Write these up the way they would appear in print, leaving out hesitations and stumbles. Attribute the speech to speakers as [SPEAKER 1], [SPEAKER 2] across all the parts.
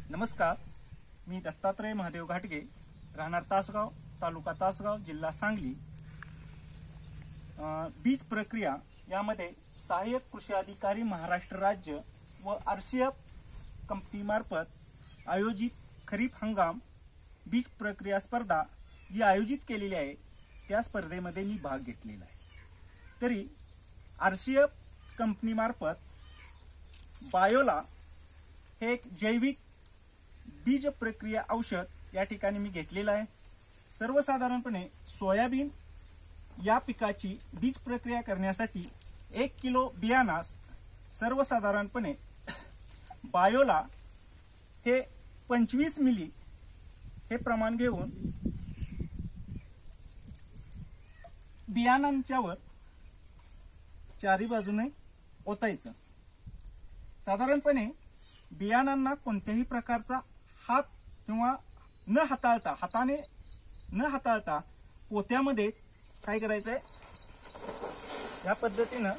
[SPEAKER 1] नमस्कार, मी दत्तात्रय महादेव घाटगे, राहणार तासगाव, तालुका तासगाव, जिल्हा सांगली। बीज प्रक्रिया यामध्ये सहाय्यक कृषी अधिकारी महाराष्ट्र राज्य व आरसीएफ कंपनी मार्फत आयोजित खरीप हंगाम बीज प्रक्रिया स्पर्धा जी आयोजित केलेली आहे त्या स्पर्धेमध्ये मी भाग घेतलेला आहे। तरी आरसीएफ कंपनी मार्फत बायोला हे एक जैविक बीज प्रक्रिया औषध या ठिकाणी मी घेतलेला आहे। सर्वसाधारणपणे सोयाबीन या पिकाची बीज प्रक्रिया करण्यासाठी 1 किलो बियाणास सर्वसाधारणपणे बायोला हे 25 मिली हे प्रमाण घेऊन बियाणांच्यावर चारी बाजूने ओतायचं। साधारणपणे बियाणांना कोणत्याही प्रकारचा हात किंवा हाताने न हाताळता पोत्यामध्ये काय करायचंय, या पद्धतीनं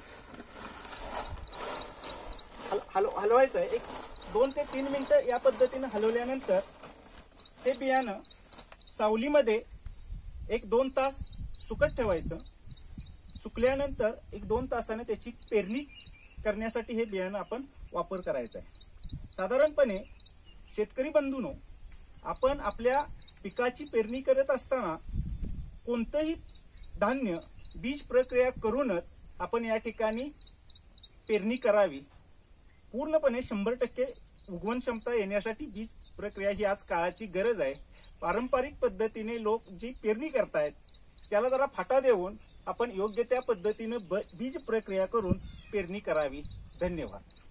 [SPEAKER 1] हलवायचंय। एक 2 ते 3 मिनिटं या पद्धतीनं हलवल्यानंतर हे बियाणं सावलीमध्ये 1-2 तास सुकत ठेवायचं। सुकल्यानंतर 1-2 तासाने त्याची पेरणी करण्यासाठी हे बियाणं आपण वापर करायचा आहे। साधारणपणे शेतकरी बंधूंनो, आपण आपल्या पिकाची पेरणी करत असताना कोणतंही धान्य बीज प्रक्रिया करूनच आपण या ठिकाणी पेरणी करावी। पूर्णपणे 100% उगवण क्षमता येण्यासाठी बीज प्रक्रिया ही आज काळाची गरज आहे। पारंपरिक पद्धतीने लोक जी पेरणी करतायत त्याला जरा फाटा देऊन आपण योग्य त्या पद्धतीने बीज प्रक्रिया करून पेरणी करावी। धन्यवाद।